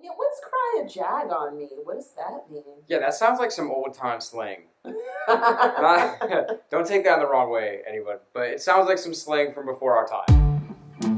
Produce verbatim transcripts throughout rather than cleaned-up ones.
Yeah, what's cry a jag on me? What does that mean? Yeah, that sounds like some old time slang. Not, don't take that in the wrong way, anyone. But it sounds like some slang from before our time.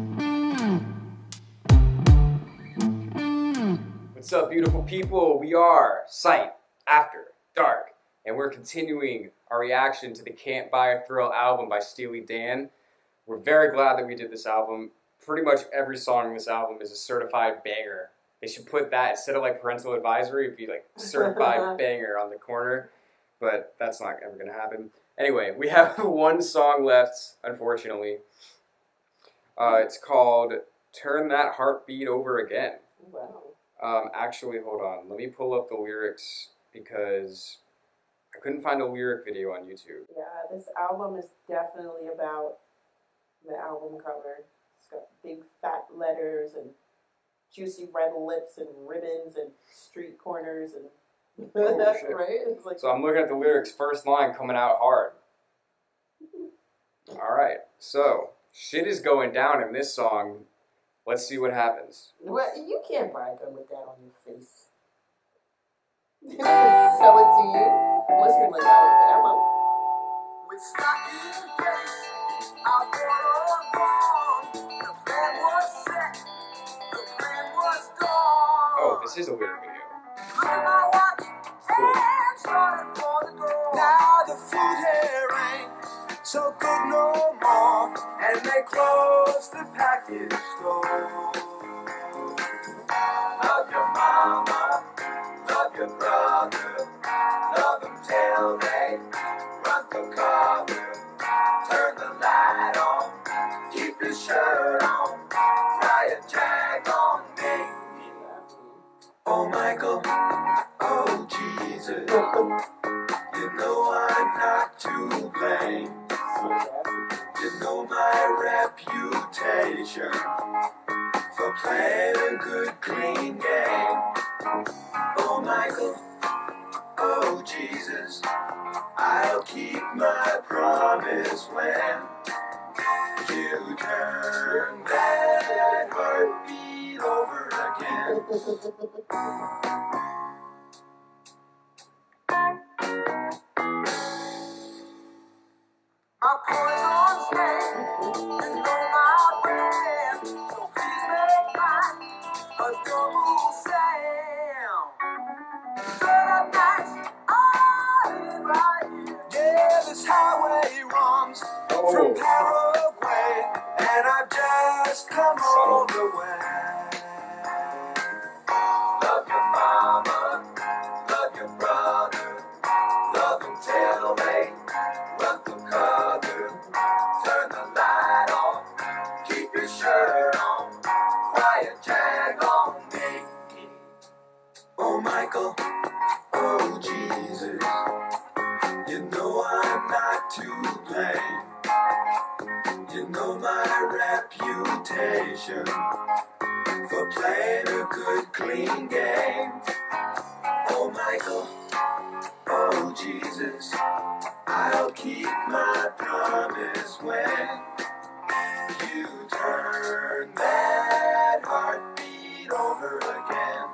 What's up, beautiful people? We are Sight After Dark, and we're continuing our reaction to the Can't Buy a Thrill album by Steely Dan. We're very glad that we did this album. Pretty much every song in this album is a certified banger. They should put that, instead of like parental advisory, it'd be like certified banger on the corner. But that's not ever going to happen. Anyway, we have one song left, unfortunately. Uh, it's called Turn That Heartbeat Over Again. Wow. Um, actually, hold on. Let me pull up the lyrics because I couldn't find a lyric video on YouTube. Yeah, this album is definitely about the album cover. It's got big fat letters and juicy red lips and ribbons and street corners and Oh, right? It's like, so I'm looking at the lyrics, first line coming out hard. Alright, so shit is going down in this song. Let's see what happens. well, you can't buy them with that on your face. Sell it to you unless you're in like Alabama. With stocking face, I bought a bomb. The plan was set, the plan was gone. Oh, this is a lyric video. Look at my watch and started for the door. Now the food here ain't so good no more, and they close the package store. Love your mama, love your brother, love them till they run for cover. Turn the light on, keep your shirt on, cry a jag on me. Oh Michael, oh Jesus, you know I'm not to blame. You know my reputation for playing a good, clean game. Oh Michael, oh Jesus, I'll keep my promise when you turn that heartbeat over again. My poison's name, you know my brand, so please make mine a double sound. Turn up nice, I live right here. Yeah, this highway runs Oh. from Paraguay, and I've just come all the way. Love your mama, love your brother, love them till they run for cover. Turn the light on, keep your shirt on, cry a jag on me. Oh Michael, oh Jesus, you know I'm not to blame. You know my reputation for playing a good, clean game. Oh Michael, oh Jesus, I'll keep my promise when you turn that heartbeat over again.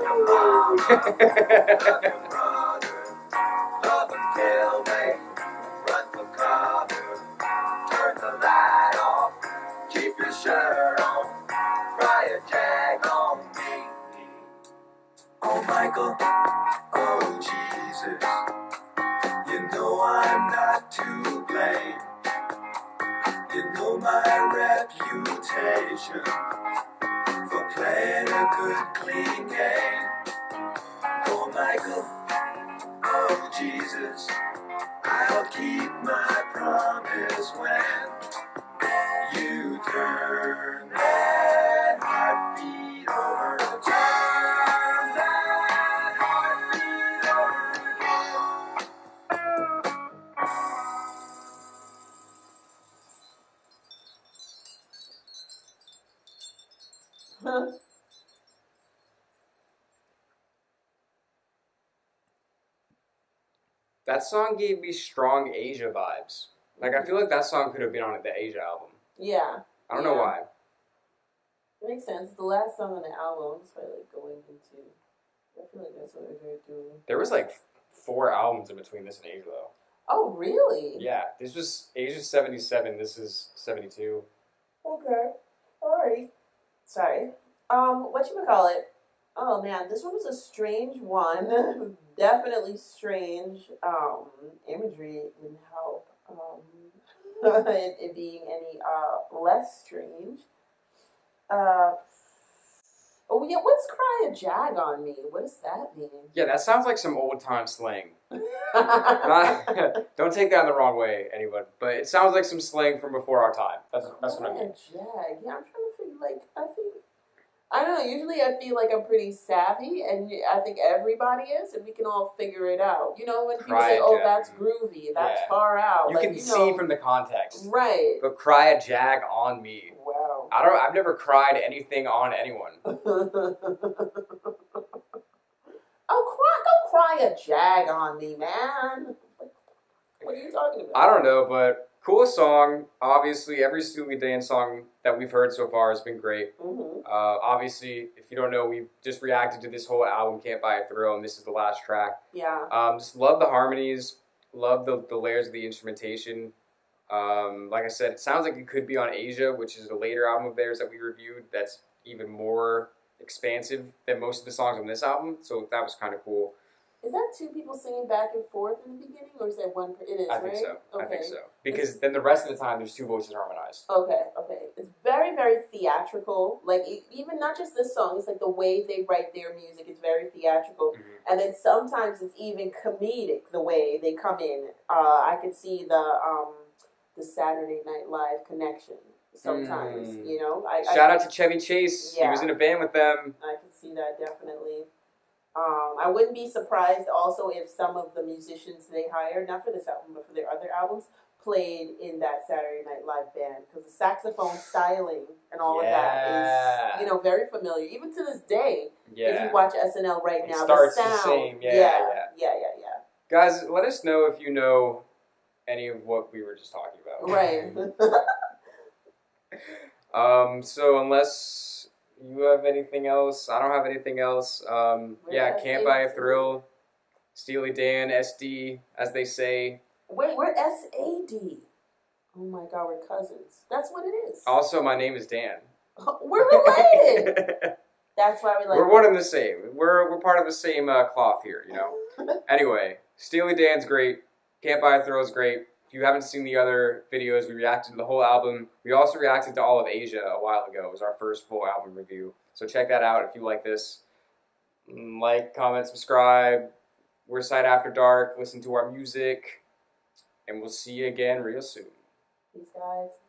your mama, love your brother, love them till they run for cover. Turn the light off, keep your shirt on, cry a jag on me. Oh Michael, oh Jesus, you know I'm not to blame. You know my reputation for playing a good, clean game. Oh Michael, oh Jesus, I'll keep my promise when you turn that heartbeat over. Turn that heartbeat over again. That song gave me strong Asia vibes. Like, I feel like that song could have been on the Asia album. Yeah. I don't yeah. know why. It makes sense. The last song on the album is probably like going into. I feel like that's what they're doing. There was like four albums in between this and Asia, though. Oh, really? Yeah, this was Asia seventy-seven. This is seventy-two. Okay. Alright. Sorry. Um, whatchamacallit? Oh man, this one was a strange one. Definitely strange. Um, imagery didn't help. Um, it, it being any uh less strange. Uh, oh yeah, what's cry a jag on me? What does that mean? Yeah, that sounds like some old time slang. Not, don't take that in the wrong way, anyone. But it sounds like some slang from before our time. That's that's what I mean. Jag. Yeah, I'm trying to figure. Like, I think I don't know. Usually, I feel like I'm pretty savvy, and I think everybody is, and we can all figure it out. You know, when people Cry say, a "Oh, jag. that's groovy," that's Yeah. far out. You like, can you see know, from the context. right? But cry a jag on me. Wow. I don't. I've never cried anything on anyone. Oh, cry! Don't cry a jag on me, man. What are you talking about? I don't know, but coolest song. Obviously, every Steely Dan song that we've heard so far has been great. Mm-hmm. Uh, obviously, if you don't know, we've just reacted to this whole album, Can't Buy a Thrill, and this is the last track. Yeah. Um, just love the harmonies, love the, the layers of the instrumentation. Um, like I said, it sounds like it could be on Asia, which is a later album of theirs that we reviewed. That's even more expansive than most of the songs on this album, so that was kind of cool. Is that two people singing back and forth in the beginning, or is that one? Per- it is, I think right? so. Okay. I think so. Because it's, then the rest of the time, there's two voices harmonized. Okay, okay. It's very, very theatrical. Like, e- even not just this song, it's like the way they write their music is very theatrical. Mm-hmm. And then sometimes it's even comedic, the way they come in. Uh, I could see the um, the Saturday Night Live connection sometimes, Mm. you know? I, Shout I, out to Chevy Chase. Yeah. He was in a band with them. I can see that definitely. Um, I wouldn't be surprised also if some of the musicians they hired, not for this album, but for their other albums, played in that Saturday Night Live band. Because the saxophone styling and all Yeah. of that is, you know, very familiar. Even to this day, Yeah. if you watch S N L right It now, starts the the sound. same. Yeah, yeah, yeah. yeah, yeah, yeah. Guys, let us know if you know any of what we were just talking about. Right. um, so unless you have anything else, I don't have anything else. Um, We're yeah, S Can't A Buy a D. Thrill, Steely Dan, S D, as they say. Wait, we're S A D. Oh my God, we're cousins. That's what it is. Also, my name is Dan. We're related. That's why we like. We're one and the same. We're we're part of the same uh, cloth here, you know. Anyway, Steely Dan's great. Can't Buy a Thrill is great. If you haven't seen the other videos, we reacted to the whole album. We also reacted to all of Asia a while ago. It was our first full album review. So check that out if you like this. Like, comment, subscribe. We're Sight After Dark. Listen to our music. And we'll see you again real soon. Peace, guys.